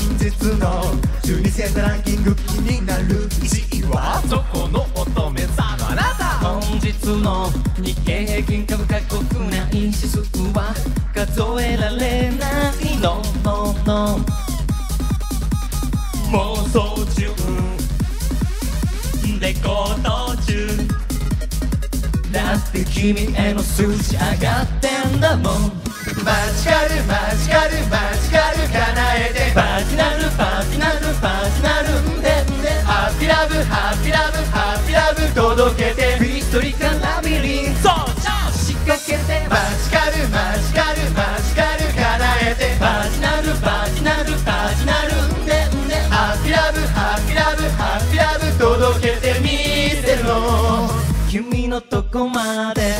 日の12星座ランキング気になる1位はそこの乙女座のあなた。 本日の日経平均株価国内指数は数えられないの妄想中レコード中だって君への数字上がってんだもん。 マジカルマジカルマジカル叶えてパジナルパジナルパジナルんでんでハッピーラブハッピーラブハッピーラブ届けてヒストリカルラビリンそうそう仕掛けてマジカルマジカルマジカル叶えてパジナルパジナルパジナルんでんでハッピーラブハッピーラブハッピーラブ届けてみせるの君のとこまで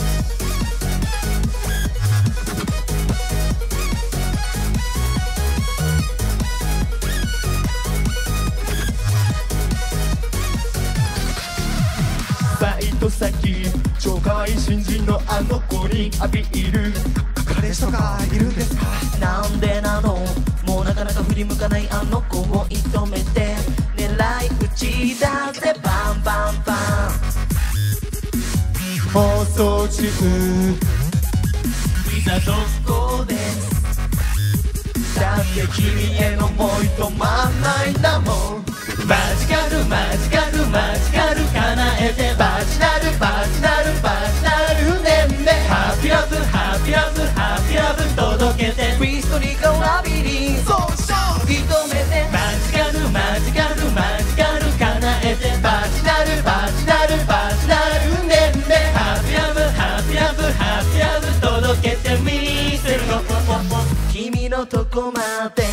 バイト先超可愛い新人のあの子にアピール彼氏とかいるんですか？ なんでなのもうなかなか振り向かないあの子を射止めて狙い撃ちだぜバンバンバン放送中いざどこでだって君への思い止まんないんだもんマジカルマジカルマジカル叶えてバジナルバジナルバジナルねんねハッピーラブハッピーラブハッピーラブ届けてヒストリカルラビリンそうそう射止めてマジカルマジカルマジカル叶えてバジナルバジナルバジナルねんねハッピーラブハッピーラブハッピーラブ届けてみせるの君のとこまで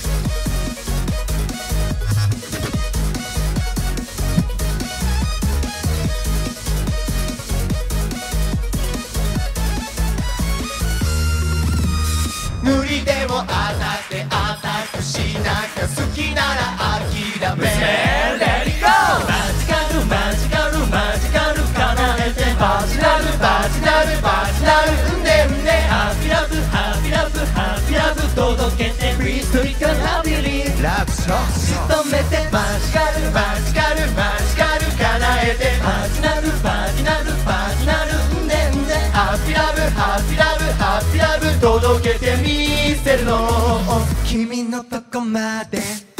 無理でも当たってアタックしなきゃ好きなら諦めレディゴーマジカルマジカルマジカル叶えてバジナルバジナルバジナルねんねハッピーラブハッピーラブハッピーラブ届けてヒストリカルラビリンラブソング止めてマジカルマジカルマジカル叶えてパジナルパジナルパジナルんでんでハッピーラブハッピーラブハッピーラブ届けてみせるの君のとこまで